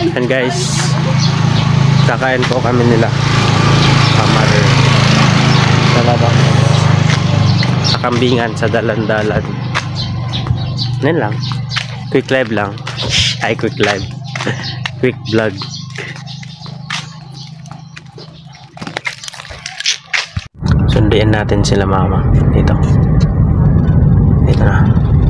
And guys, kakain po kami nila Mother talaga sa kambingan sa dalan-dalan. Yan lang, quick live lang. Ay, quick live. Quick vlog. Sunduin natin sila mama dito na.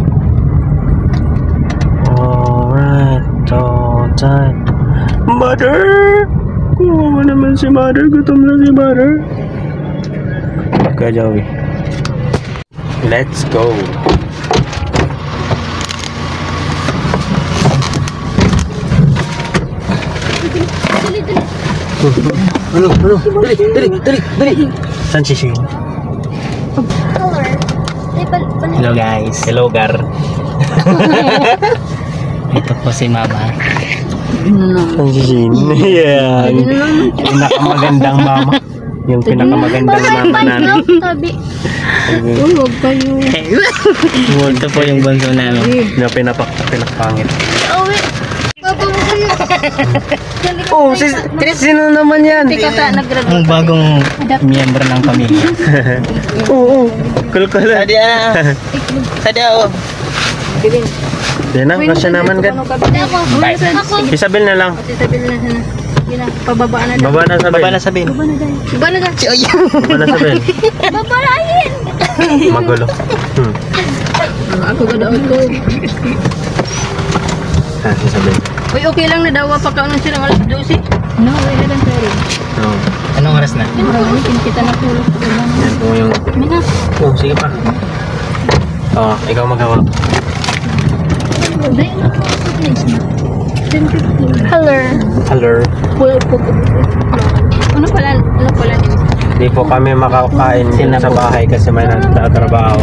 Alright, alright. Mother! Kuha naman si Mother. Gutom na si Mother. Okay, Joey. Let's go. Dali. Saan si Shane? Hello guys. Hello, Gar. Ito po si Mama. Saan si Shane? Yan. Pinakamagandang mama. Yung pinakamagandang mama namin. Huwag kayo. Ito po yung bunso namin. Na pinakpangit. Oh, Sino naman yan? Ang bagong miyembro ng pamilya. Oo. Kulkulan. Sadya. Yan na, kasya naman gan. Isabel na lang. Pababa na daw. Baba na Sabel. Baba na sabihin. Baba na daw. Baba na Sabel. Babalayin. Magulo. Ako ba daw ito? Si Sabel. Uy, okay lang na daw. Pagkaunan silang alas 12. No, wala lang pero. Oo. Anong oras na? Marami, kita na po. Yan po yung... Mina. Oh, sige pa. Oo, ikaw magawa. Hello. Hello. Ano pala ni? Hindi po kami makakain sa bahay kasi may nagtatrabaho.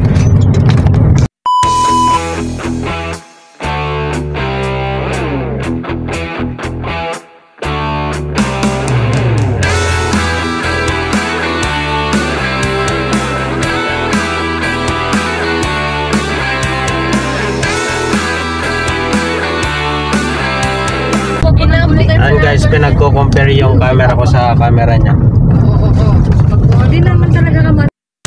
And guys, pinagko-compare yung camera ko sa camera niya. Oo. Hindi naman talaga ka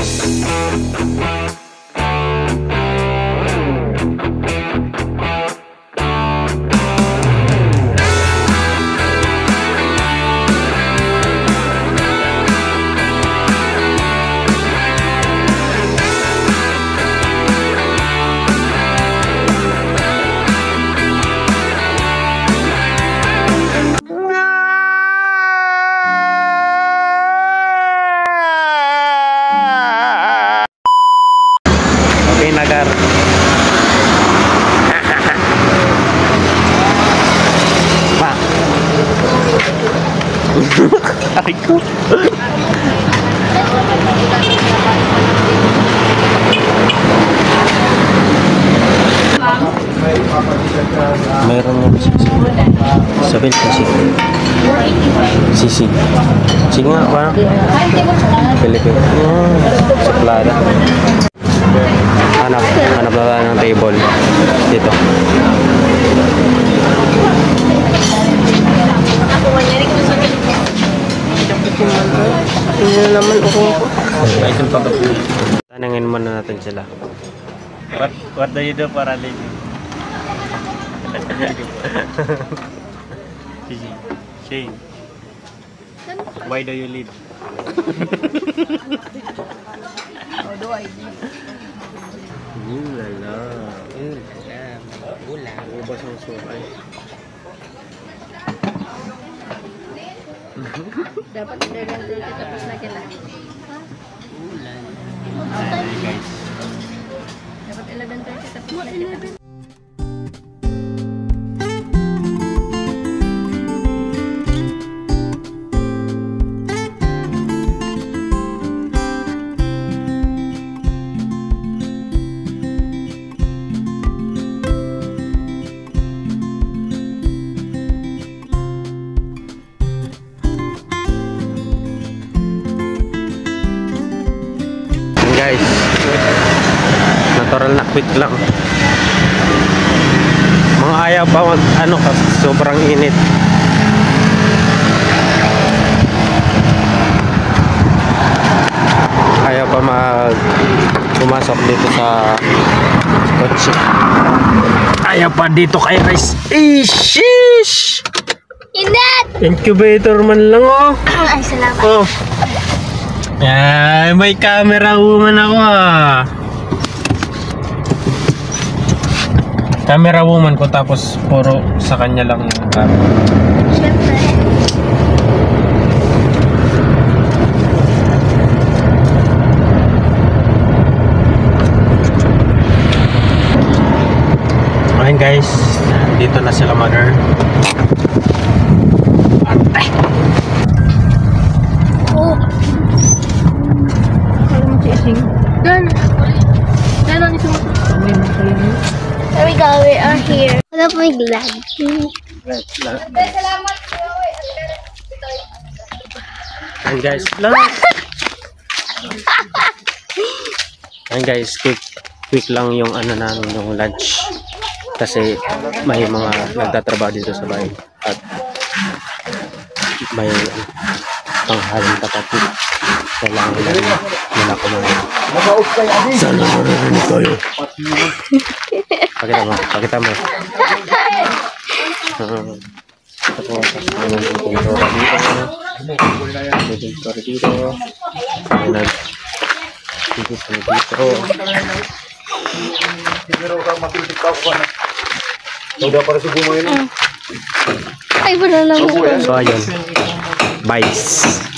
Nagar. Pa. Aray ko. Meron yung sisi. Sabel kasi. Sisi. Sige nga ba? Pilipin. Suplada. Hanap na ng table dito. Tingnan naman ako. Tanungin muna natin sila. What do you do para living? Shane, why do you live? How do I live? Ulala. Ulam. Ubas ang sukay. Dapat ilagan dito tapos na kita. Ulam. Guys. Dapat ilagan dito tapos na kita. Guys, natural na quick lang. Mga ayaw Ayaw pa mag, ano, sobrang init. Ayaw pa pumasok dito sa kotse. Ayaw pa dito kay guys. Sheesh! Init! Incubator man lang oh. Ay, salamat. Oh. Ay, may camera woman ako ah. Camera woman ko tapos puro sa kanya lang yung camera. Siyempre. Ayun guys, dito na sila mother. Antay. Oh. Kaya mo chasing. Dan. Dan ang isang. There we go, we are here. Wala po yung glad. Ayun guys, ayun guys, quick lang yung ano namin, yung lunch. Kasi may mga nagtatrabaho dito sa bahay at may panghaling kapatid. Kailangan nila kumain. Sana maririnig kayo. Pakita mo. Ito po, ano yung pintura dito. May pintura dito. Dito. Ay, wala lang. So ayun. Bye.